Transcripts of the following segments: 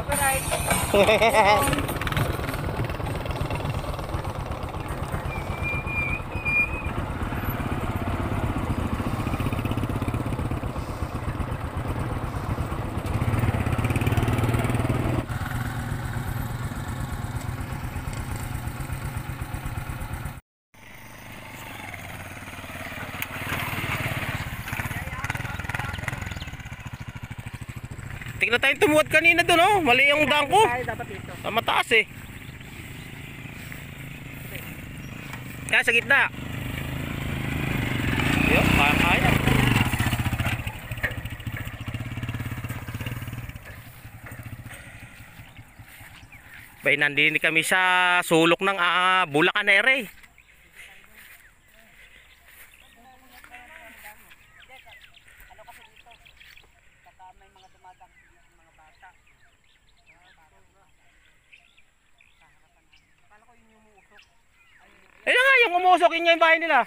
copyright. Tignan tayong tumuwad kanina doon, oh. Mali yung daan ko. Dapat ito. Mataas eh. Kaya sa gitna. Yun, kaya. Bay, nandini kami sa sulok ng Bulacan Ere. Ayun nga, yung umusok yun yung bahay nila.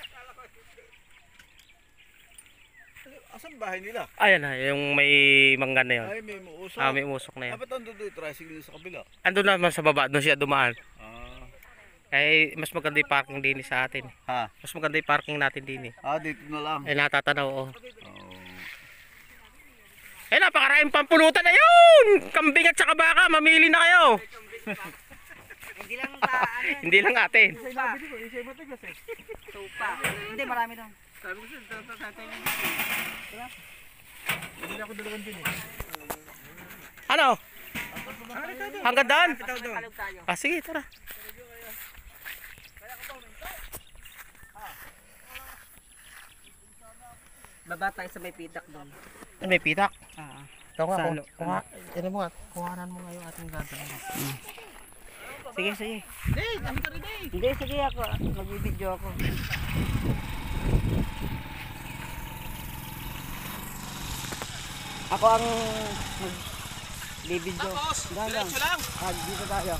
Asan bahay nila? Ayan na, yung may mangga na yun. Ay, may umusok. May umusok na yun. Dapat ando doon, tricycle sa kabila. Andun naman sa baba, doon siya dumaan. Ah. Eh, mas maganda yung parking din sa atin. Ha? Mas maganda yung parking natin din eh. Ah, dito na lang. Eh, natatanaw, oh. Oh. Eh, napakaraming pampulutan na yun! Kambing at saka baka, mamili na kayo! Hindi lang ano. Hindi lang atin. Tupa. Hindi, marami doon. Sabi ko siya, tatay lang. Hindi ako dalawan din eh. Ano? Hanggang doon? Kalog tayo. Ah, sige, tara. Baba tayo sa may pitak doon. May pitak. Ito nga, Salo. kuhanan mo nga yung ating gagawin. Sige, sige. Hindi, Hindi, sige ako. Mag-video ako. Ako ang mag-video. diretso lang. Dito tayo.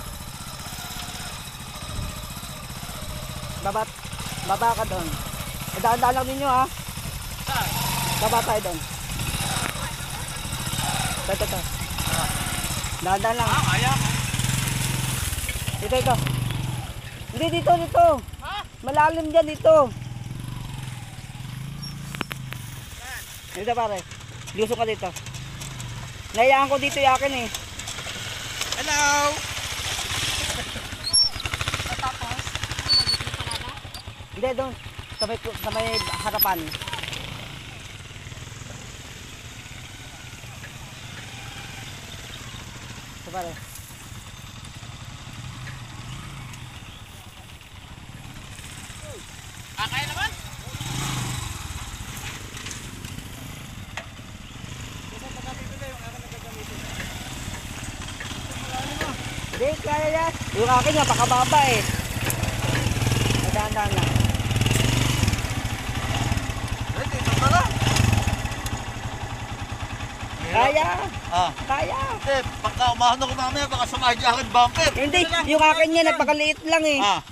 Baba ka doon. Daan-daan lang ninyo ha. Baba tayo doon. Ito. Daan-daan lang. Kaya. Ito. Hindi, dito. Malalim dyan, dito. Dito pare. Lusok ka dito. Naiyakan ko dito yakin eh. Hello! Tapos? Hindi, doon. Sa may harapan. Ito pare. Kaya naman? Hindi, kaya yan. Yung akin napakababa eh. Dahan-dahan lang. Ay, dito pala. Kaya! Ah. Kaya! Eh, pagka umahon ako mamaya, baka sumahin niya akin bumper. Hindi, yung akin niya napakaliit lang eh. Ah.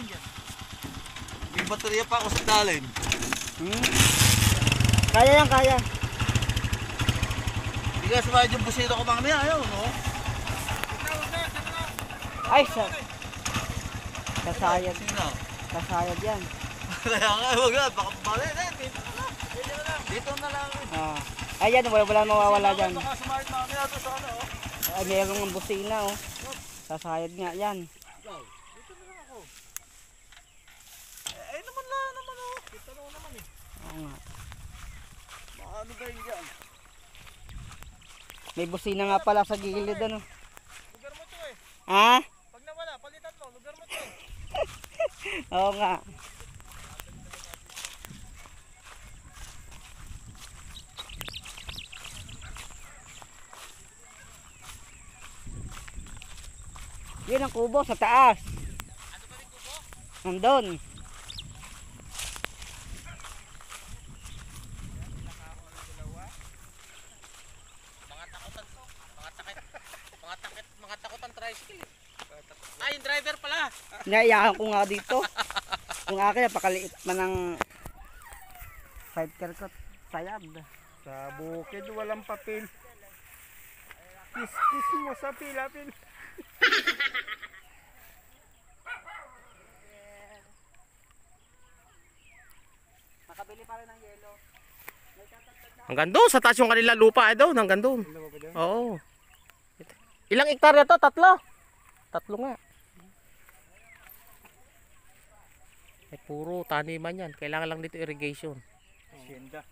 May baterya pa ako sa dalin. Kaya yan, kaya. Hindi ka sumahin yung busino ko mamaya, ayaw, no? Ay, kasayad. Sino? Kasayad yan. Kaya nga, huwag na, baka balik. Dito na lang. Ayan, wala mawawala dyan. Baka sumahin mamaya ito sa ano, oh. Ay, mayroong busina oh. Kasayad nga yan. Dito na lang ako. Eh, naman oh. Dito na naman eh. Oo nga. Baka ano ba yun dyan? May busina nga pala sa gilid ano. Lugar mo to eh. Ha? Pag nawala, palitan mo. Lugar mo to eh. Oo nga. Yun ang kubo sa taas. Ano ba yung kubo? Nandun. Mga takutan tricycle. Ay, yung driver pala. Naiyakan ko nga dito. Yung akin napakaliit man ng sidecar ko. Sayad. Sa bukid, walang papel. Kiss mo sa pila-pila. Nakabili pa rin ng yelo. Hanggang doon, sa taas yung kanila lupa doon, hanggang doon. Oo. Ilang hektarya to? 3? 3 nga. Puro taniman yan. Kailangan lang dito irrigation. Hacienda.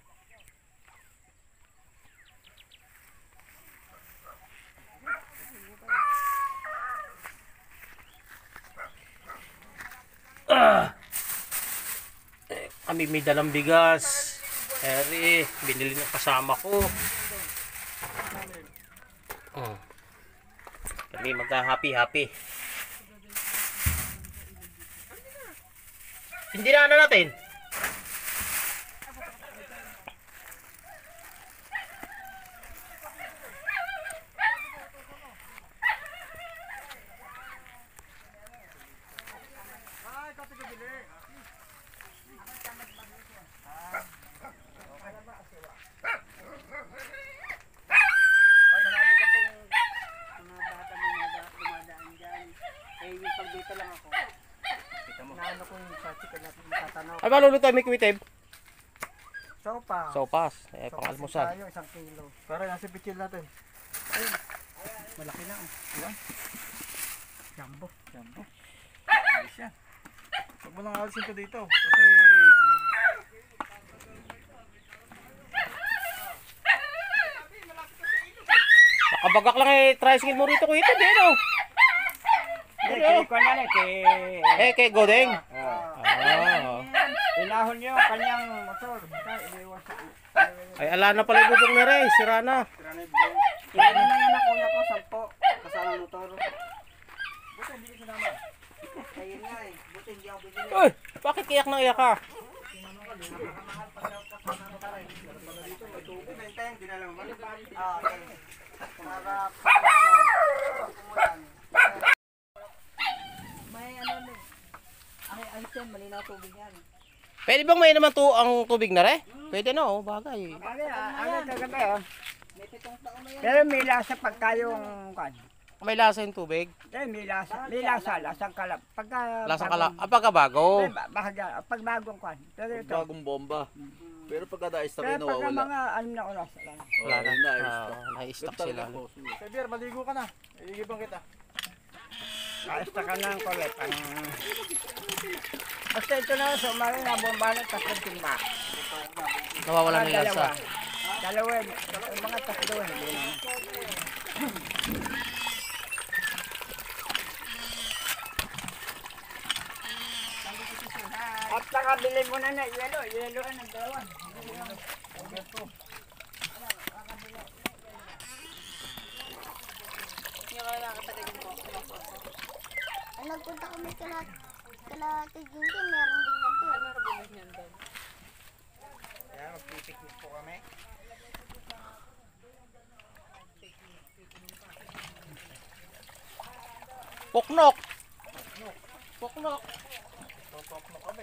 Kami may dalang bigas. Eri, binili ng kasama ko. Kami magka-happy-happy. Hindi na natin. Ay, maluluto may kumitib. Sopa. Sopas. Pang-almusal. Tayo, 1 kilo. Para nasa bitil natin. Ayun. Malaki na. Ilan? Jumbo. Ayos yan. Huwag mo nang alisin to dito. Kasi... Nakabagak lang tricycle mo rito ko ito. Di ano? Kay Godeng. Ilahon niyo kanyang motor. Ay, ala na pala ibubong na rin. Sira na. Kaya na yan na kuya ko, 10. Kasama ng motor. Buti hindi ko sinama. Ayun nga eh. Buti hindi ako bibili. Uy, bakit iyak na iyak ka? May ano na ay yan, malinaw tubig yan. Pwede bang may naman ang tubig na rin? Pwede na oh, bagay. Ano kagabi oh. May 7 taon na yan. Pero may lasa pagka yung kan. May lasa yung tubig. May lasa, lasang kalap. Lasang kala. Pagka bago. Bahaga, pag bagong kan. Pero ito. Bagong bomba. Pero pagka na-stop Pero yun, pagka nawawala. mga ano na oras lang. Wala na. Na-stop. Na-stock sila. Sabier, maligo ka na. Iigibang kita. Basta ka na ang kulit. Basta ito na, sumari na bomba na 3 timba. Nawawala ng lasa. Dalawa, mga 3. Hindi na. At nakabili mo na yelo. Yelo ang nagdalawa. Nagpunta kami kala Tigingki, meron din ganito. Meron din yan doon. Kaya magpipiknik po kami. Poknok. Poknok. Poknok kami.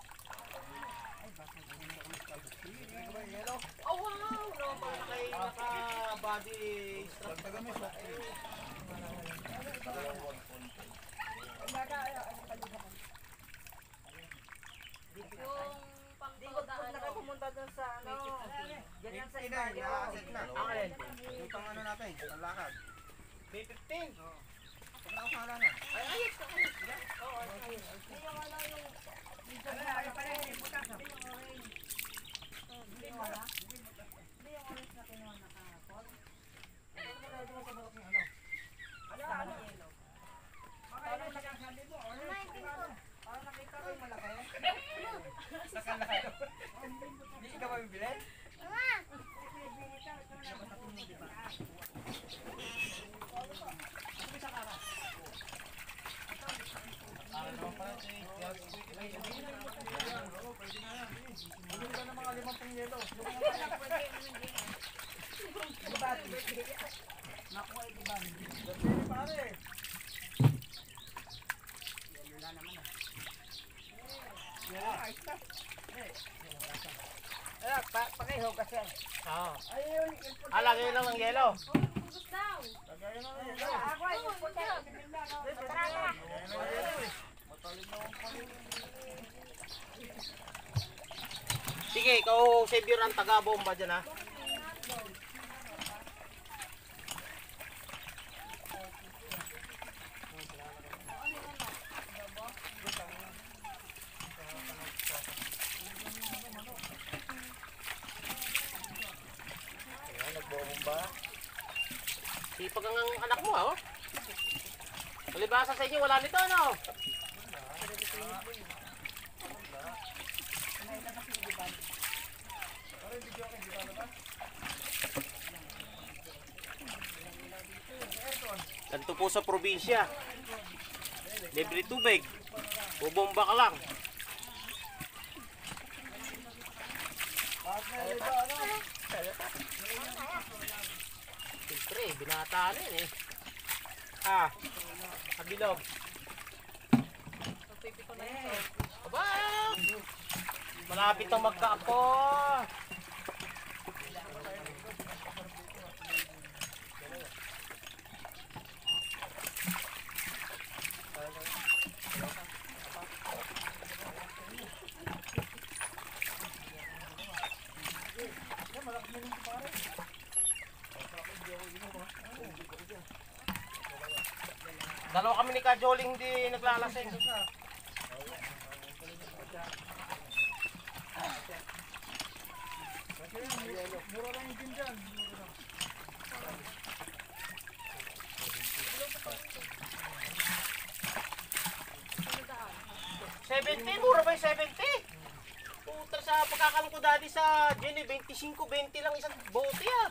Oh wow! No, naka-body strap pa kami. Pumunta doon sa ano, ganyan sa Italia. Alin? Ito ang ano natin, ang lakad. May 15. Pag nakasala na. Ay, ayos ka. Oo, ayos. Hindi yung ano yung... Hindi yung wala? Hindi yung oras na kinuha na kahapon? Ano ba kayo doon sa balok niyo? Ano? Yelo. Ano nagkasabi mo? Parang nakita ko yung malaki. Hindi ikaw ba bibili? Bibili ka ng mga 5 yelo. Nakuha ito ba? Bibili pare. Pakiho kasi. Oo. Ayun. Lagay lang ng yelo. Sige, ikaw savior ang taga-bomba dyan ha. Ayan, nagbomba. Sipag ang anak mo ha, oh. Palibasa sa inyo, wala nito ano? Ganito po sa probinsya. Libre tubig. Bubomba ka lang. Siyempre, binataan yun eh. Ah, kabilog. Aba! Malapit ang magkaapo. Dalawa kami ni Kajoling hindi naglalasing. Mura lang yung din dyan. 70, mura ba yung 70? Puta sa pagkakalam ko dati sa Jenny, 25-20 lang isang bote ah.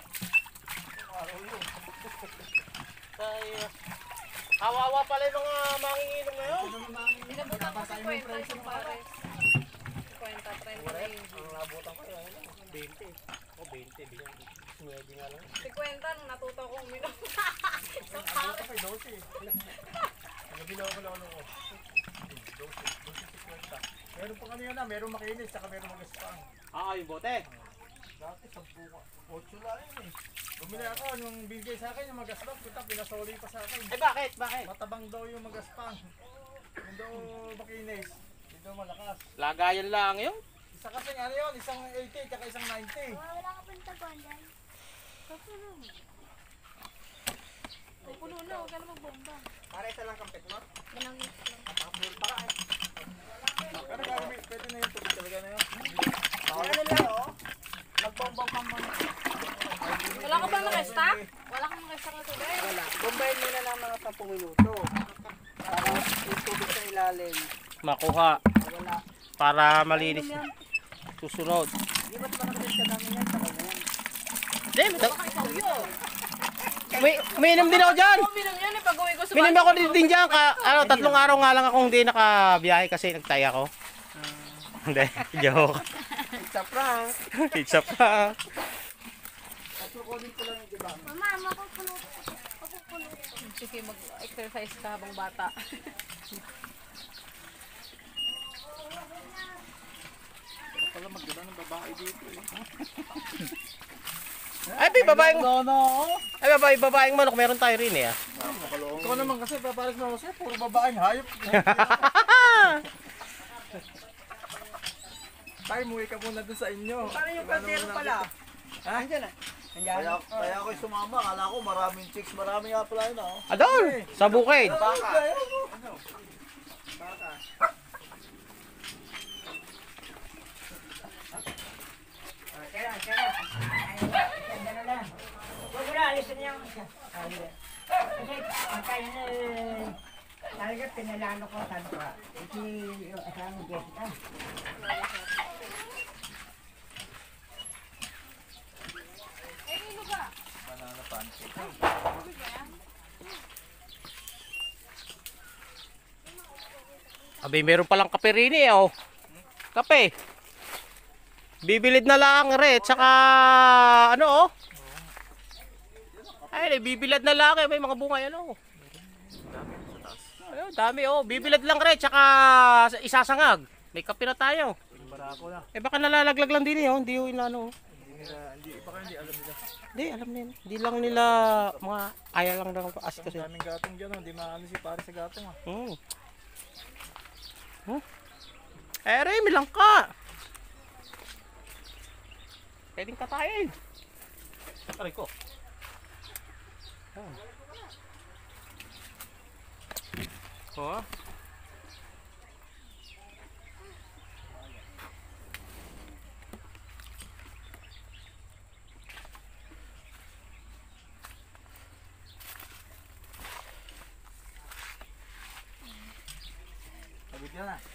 Kaya, kawawa pala yung mga manginginom ngayon. Inabutan ko sa 50 isang pares. 50, 30 na yun. Ang nabutan ko yun, 20. O 20, bilang sinwede nga lang. 50 nung natuto ko uminom. Isang Ako pares. kay 12. Ang ginawa ko lang ako. 12.50. Meron pa kanina na, meron makinis, saka meron magaspang. Ah, yung bote. Dati 10 ka. 8 lang yun eh. Bumili ako, nung bigay sa akin yung magaspang, puta, pinasoli pa sa akin. Eh bakit? Bakit? Matabang daw yung magaspang. Yung daw makinis. Yung daw malakas. Lagayan lang yun. Isa kasi ano yun, isang 80 tsaka isang 90. Wala ka pang taguan dyan. Pupuno na, huwag ka na magbomba. Para isa lang kampit mo? Ganang mix lang. Full para eh. Pero gagawin, pwede na yung tubig talaga na yun. Ano lang oh? Nagbombang-bombang. Wala ka bang naka-stock? Wala kang naka-stock na tubig? Wala. Bombayin mo na ng mga 10 minuto. Para yung tubig sa ilalim. Makuha. Wala. Para malinis. Susunod. Di ba't makakas ka dami yan? Saka na yan. Hindi, umiinom din ako dyan. Uminom yan eh, pag-uwi ko sa Minim ako din dyan. Tatlong araw nga lang akong hindi nakabiyahe kasi nagtaya ako. Hindi, joke. It's a prank. It's a prank. Tatlukodin ko lang yung diba? Mama, makukulo. Makukulo. Sige, mag-exercise ka habang bata. Pala magdala ng babae dito eh. Ay, babaeng babaeng manok meron tayo rin eh. Ito ko naman kasi paparas mo kasi puro babaeng hayop. Tay, muwi ka muna dun sa inyo. Paano yung kaldero pala? Ha? Andiyan na. Andiyan. Kaya ako'y sumama. Kala ko maraming chicks. Marami nga pala yun oh. Adol, sa bukid. Baka. Huwag mo na, alisin niya. Kasi pagkain na talaga pinalano ko saan ka. Ito yung asawa ng Jessica. Abay, meron palang kape rin eh, oh. Kape. Bibilid na lang, re. Tsaka, ano, oh. Ay, bibilad na lang eh. May mga bunga yan, oh. Ayun, dami, oh. Bibilad lang, re. Tsaka, isasangag. May kape na tayo. Barako na. Eh, baka nalalaglag lang din eh, oh. Hindi yung inano, oh. Baka hindi alam nila. Hindi, alam nila. Hindi lang nila, mga ayaw lang daw as Ang kasi. daming gatong dyan, hindi maano si pare sa gatong ah. Ere, milang ka! Pwedeng katayin. Aray ko. Oh. Sabit yan ah.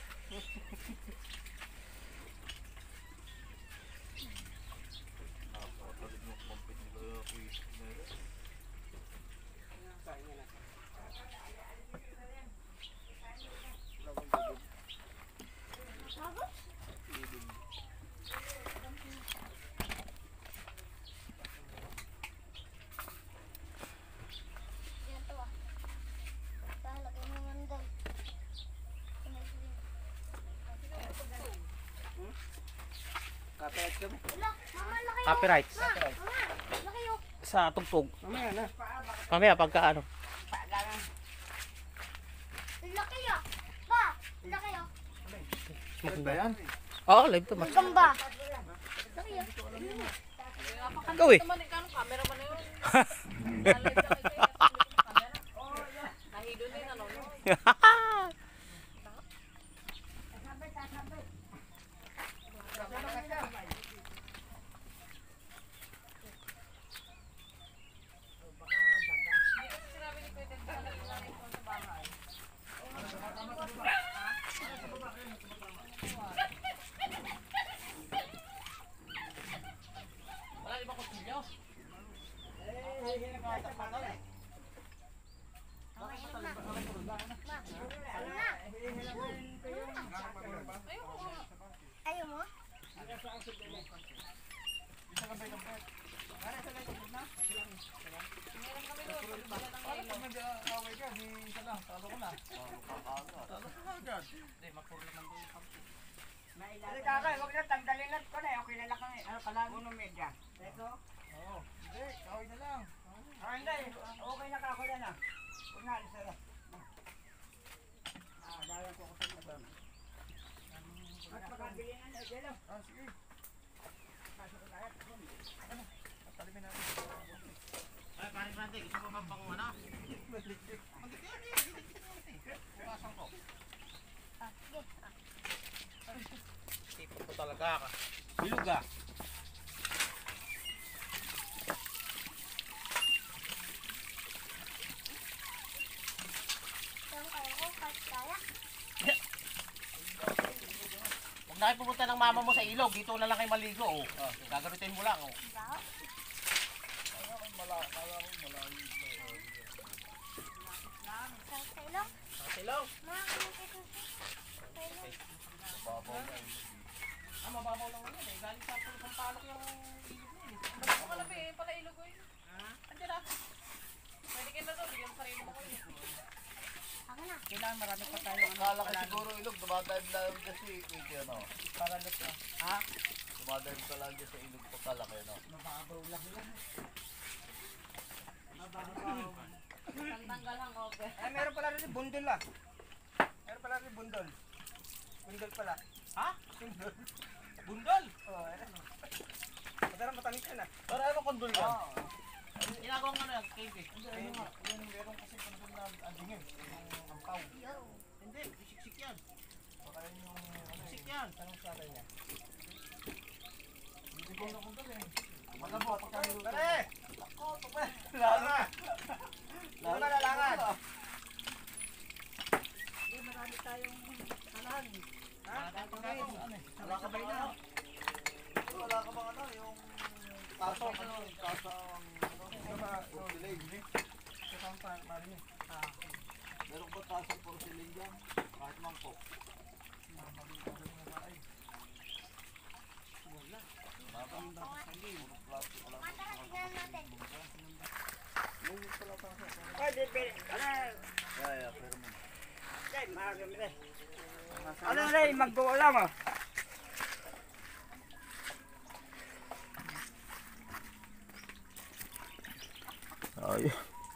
Yan to ah. Laki mo naman doon. Copyright kami. Wala, mama, laki oh. Copyrights. Mama, laki oh. Sa tugtog. Mamaya na. Mamaya pagka ano. Laki ah. Pa, laki oh. Sabit ba yan? Oo, live to. May gamba. Laki ah. Ikaw eh. Naman ikaw, camera man na yun. Nalive ka kasi, camera. Nahido na yun, ano, no? Sinabi ni Kuya, talaga ko sa bahay. Wala di ba kutsilyo? Ayaw mo? Hindi kakay, huwag na tanggalin lang ko na. Okay na lang kami. Ano pala? Uno media. Ito? Hindi, kaway na lang. Ah, hindi. Okay na ka. Okay na. Huwag na. Alis na. Gaya ko sa mga. At makabili na. Gelo. Ah, sige. Pasok ko tayo. Talimin natin. Ay, pare Frante, gusto mo ba pang ano? Bukasan ko. Ah, sige. Tipon ko talaga ka. Bilog ah. Saan kaya ko? Kahit kaya. Huwag na kayo pumunta ng mama mo sa ilog. Dito na lang kayo maligo. Oh. Gagamitin mo lang. Oh. Bakit? Saan sa ilong? Sa ilog. Mga kanong sa ilong. Ah, mababaw lang naman eh. Galing sa pulusang palok yung ilog na eh. Ba't mo kalabi eh, pala ilog ko yun? Andiyan na. Pwede kayo na doon, bigyan mo sarili mo ko yun. Ako na. Kailangan marami pa tayo. Akala ko siguro ilog, dumadive lang kasi Kuya, ano. Paralot na. Ha? Dumadive ka lang dyan sa ilog pagkalaki, no. Mababaw lang yan. Tanggal ang okay. Eh, meron pala rin bundol ah. Meron pala rin bundol. Bundol pala. Ha? Bundol. Bundol. Oo, ayan. Masarap matamis yan ah. Para ano kondol yan? Oo. Ginagawa nga na yung cave eh. Ayun nga, yun meron kasi kung na adingin. Yung ampaw. Yo. Hindi, siksik yan. Baka yun yung ano Siksik yan. tanong sa akin niya. Hindi ko na kung eh. Wala po, pagkaluto. Pare! Ako, tupa. Langan! Langan na langan! Hindi, marami tayong kalahan. Ha? Wala ka bang ano? Wala ka bang ano, yung kasang ano, kasang porcelain. Kasama pa, marin eh. Meron ba kasang porcelain dyan? Kahit mangkok. Matara, tignan natin. Pwede, pwede. Ano? Kaya, pero mo. Ay, marami rin. Ano rin, magbuo lang oh. Ay.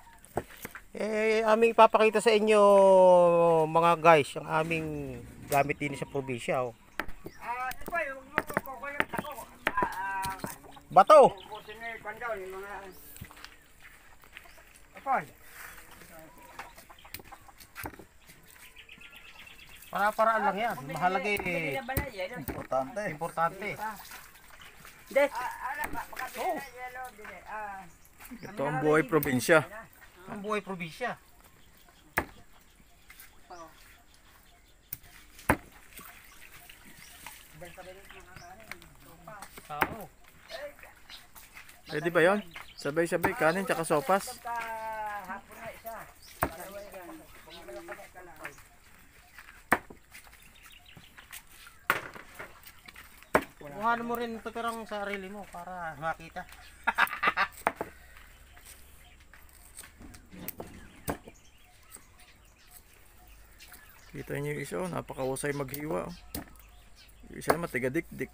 Aming ipapakita sa inyo mga guys, ang aming gamit din sa probinsya. Oh. Ito pa, yung kukulit ako. Bato! Ubusin na yung kwandaw, yung mga... Apoy. Para-paraan lang yan. Mahalaga Hindi na ba na yan? Importante. importante. Des! Oh! Ito ang buhay probinsya. Ang buhay probinsya. Oo. Pwede ba yun? Sabay-sabay, kanin tsaka sopas. Hapon na isa. Dalawa yan. Bumabalik ka lang. Kuhanan mo rin ito perang sarili mo para makita. Kita niyo yung isa, oh, napakahusay maghiwa. Oh. Yung isa naman, tiga-dik-dik.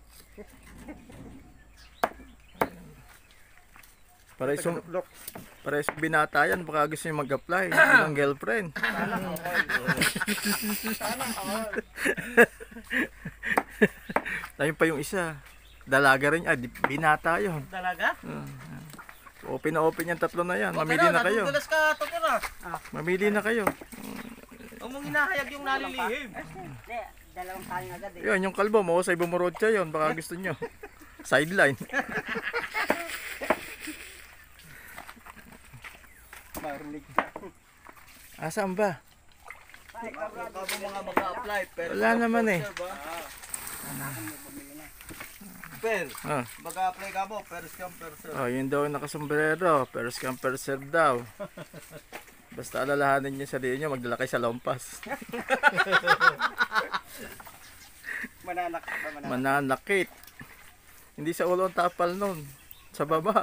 Para isang binata yan, baka gusto nyo mag-apply bilang girlfriend. Ayun pa yung isa. Dalaga rin, binata yun. Dalaga? Open na open yung tatlo na yan. Mamili na kayo. Nadudulas ka, Totoro. Mamili na kayo. Huwag mong hinahayag yung nalilihim. Hindi, dalawang kanin agad eh. Yun, yung kalbo, mahusay bumurot siya yun. Baka gusto nyo. Sideline. Marinig. Asaan ba? Bago mga mag-apply. Wala naman eh. Per, Ah. mag-apply ka mo, per scam, per sir. Oh, yun daw yung nakasombrero. First come, first serve daw. Basta alalahanin niyo sa diin niyo, magdala kayo sa lompas. Mananak ba mananak? Mananakit. Hindi sa ulo ang tapal nun. Sa baba.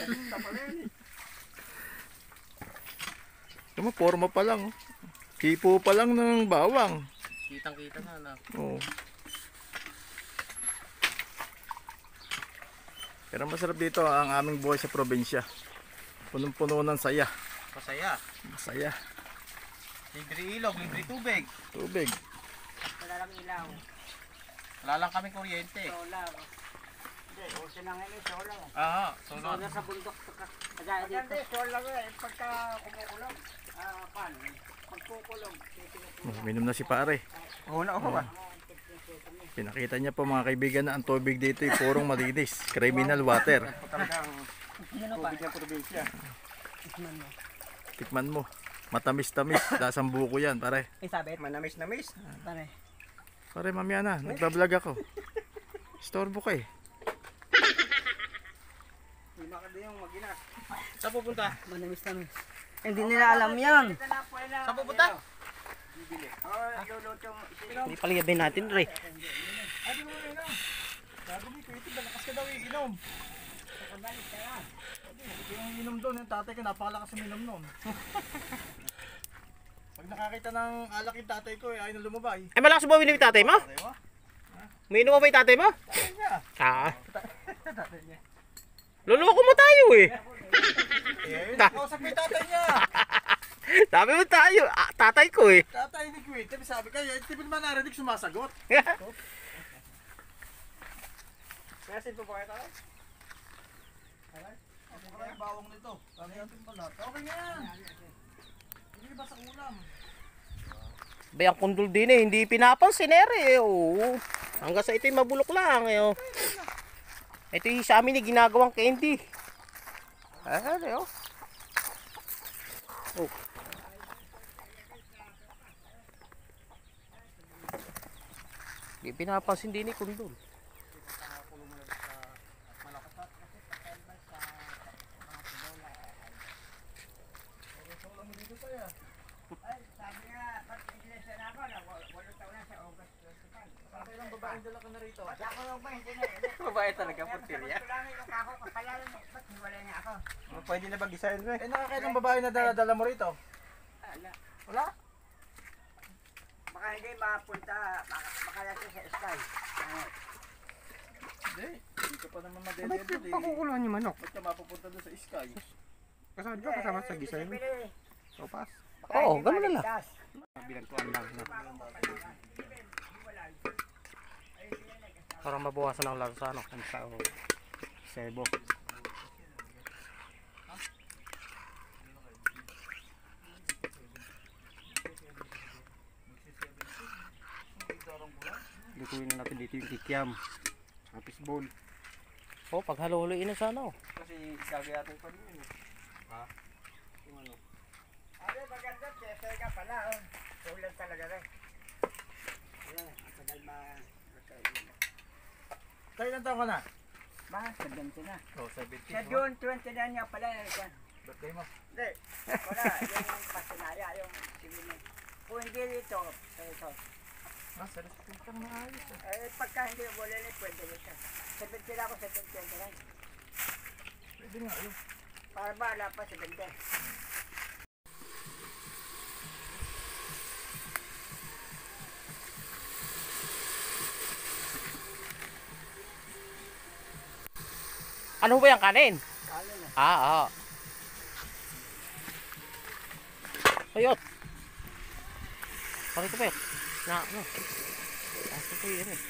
Tama, forma pa lang. Oh. Hipo pa lang ng bawang. Kitang-kita na, anak. Oh. Pero masarap dito ang aming buhay sa probinsya. Punong-puno ng saya. Masaya. Masaya. Libre ilog, libre tubig. Tubig. Wala lang ilaw. Wala lang kami kuryente. Solar. Hindi, uso na ngayon yung solar. Aha, solar. Solar sa bundok. Kagaya dito. Hindi, solar eh. Pagka kumukulong. Pan. Pagkukulong. Oh, minom na si pare. Oo na ako ba? Pinakita niya po mga kaibigan na ang tubig dito ay purong malinis. Criminal water. Talagang tubig ng probinsya. Tikman mo. Matamis-tamis. Lasang buko yan pare. Isabet. Manamis-namis. Pare. Pare mamaya na. Nagbablog ako. Storbo ka eh. Lima ka din yung mag-ina. Saan pupunta? Manamis-namis. Hindi nila alam yan. Saan pupunta? Hindi paliyabin natin, Ray. Sabi mo na inom. Sabi ni Kuya, malakas ka daw iinom. Yung inom doon, yung tatay ko, napakalakas yung inom noon. Pag nakakita ng alak yung tatay ko, ayaw na lumabay. Ay, malakas ba yung tatay mo? Diba? Umiinom mo ba yung tatay mo? Tatay niya. Ah. Luloko mo tayo eh. Eh, nakausap mo yung tatay niya. Sabi mo tayo, tatay ko eh. Tatay ni Kuya, sabi ka, eh, di ba naman narinig sumasagot? Kasi po ba kayo? Ano kaya yung bawang nito? Kami natin pala. Okay na yan. Hindi ba sa ulam? Bayang kundol din eh, hindi pinapansin eh. Oo. Hanggang sa ito'y mabulok lang eh. Oh. Ito yung sa amin eh, ginagawang candy. Ano oh. Oh. Hindi pinapansin din eh kundol. Sabi nga, pag iglesia na ako, 8 taon na sa August 25. Ilang babaeng dala ka na rito? Ako lang ba, hindi na. Babae talaga po tilya. Kailangan yung kako, kapalalan mo. Ba't hiwalay niya ako? Pwede na bag-isahin mo eh. Eh, nakakailang babae na dala mo rito? Ala. Wala? Baka hindi mapunta, baka natin sa sky. Hindi. Hindi ka pa naman madedento. Pakukulan niyo manok. Ba't ka mapupunta doon sa sky? Kasama ka kasama sa gisa yun. Sopas. Oo, ganun na lang. Bilantuan lang. No? Para mabawasan ang lansa, no? Ang sao. Sebo. Lutuin na natin dito yung kikiam. Kapis bowl. Oh, pag halo-haloin na sana, oh. Kasi sabi natin pa rin yun. Ha? Yung ano? Ay, maganda, kesa ka pala, oh. Ulan talaga rin. Ayan, matagal Tayo ilang taon ka na? Ma, 70 na. Oh, 70. Sa June 29 nga pala, Birthday mo. hindi, wala, yung pasinaya, yung simili. Kung hindi dito, ito. Ah, sa respeto na ayos. Eh, pagka hindi wala rin, pwede rin siya. 70 na ako, 70 na. Pwede nga yun. Para ba, wala pa 70. Ano ba yung kanin? Kalo na. Ah. Ayot. Pare ko pa. Na, ano? Asa ko yun eh.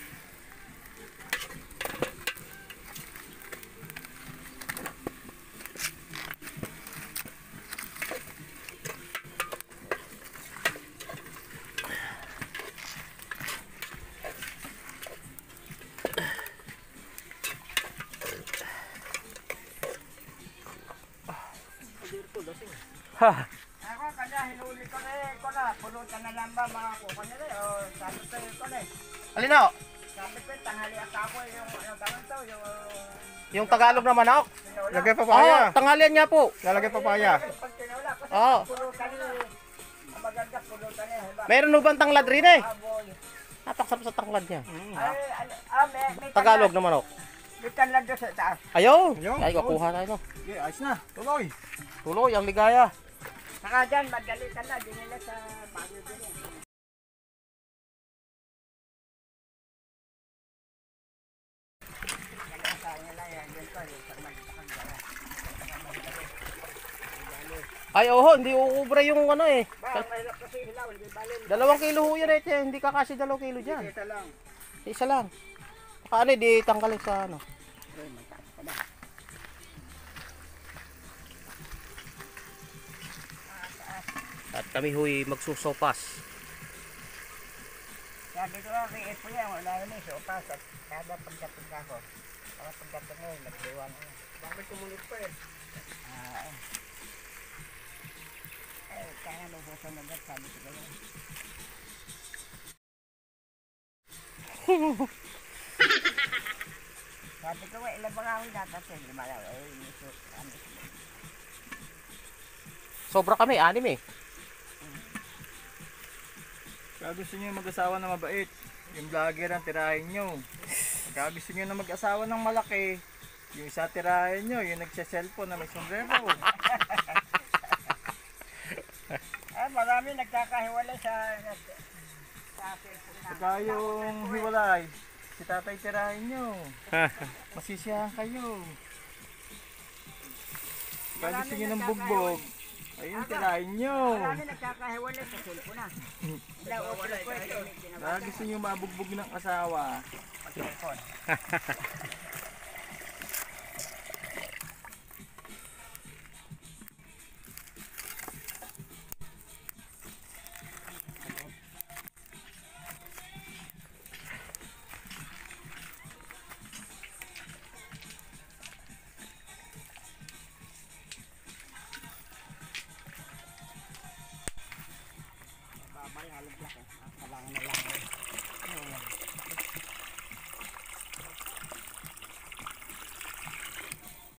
Ha. Ako, kanya, hinuli ko na, pulutan na lang ba, makakuha na rin, o, sabi ko ko na eh. Alin na? Sabi ko, tanghali at ako yung, ano tawag to, Yung Tagalog na manok? tinula. Lagay papaya. Tanghalian niya po. Lalagay papaya. Pag tinula, kasi Oo. pulutan maganda pulutan eh. Meron no bang tanglad rin eh? Aboy. Napaksap sa tanglad niya. May Tagalog na manok. May tanlad doon sa taas. Ayaw. Ayaw. Ay, kukuha tayo no. Okay, ayos na. Tuloy. Tuloy, ang ligaya. Saka dyan, madali ka na, di nila sa bagyo din eh. Ay, oho, hindi uubra yung ano eh. Ba, mahirap kasi hilaw, hindi balin. 2 kilo ho yan eh. Hindi kakasya 2 kilo dyan. Ito lang. Isa lang. Baka ano eh, di tanggalin sa ano. Ay, mataas pa na. At kami huy magsusopas. Sabi ko kay Epo yan, wala yun eh, sopas at kada pagdating ako. Para pagdating ngayon, nagdiwan ko. Bakit kumunod pa eh? Kaya nung susunod at sabi ko ganyan. Sabi ko, ilan ba nga ako dapat eh, 5 lang. Sobra kami, 6 eh. Kaya gusto nyo yung mag-asawa na mabait. Yung vlogger ang tirahin nyo. Kaya gusto nyo na mag-asawa ng malaki. Yung isa tirahin nyo, yung nagsa-cellphone na may sombrero. Marami nagkakahiwalay sa Saka yung hiwalay, si tatay tirahin nyo. Masisiyahan kayo. Kaya gusto nyo ng bugbog. Ayun, tirahin nyo. Marami nagkakahiwalay sa cellphone na. Wala utol ko ito. Kaya gusto nyo mabugbog ng asawa. Cellphone.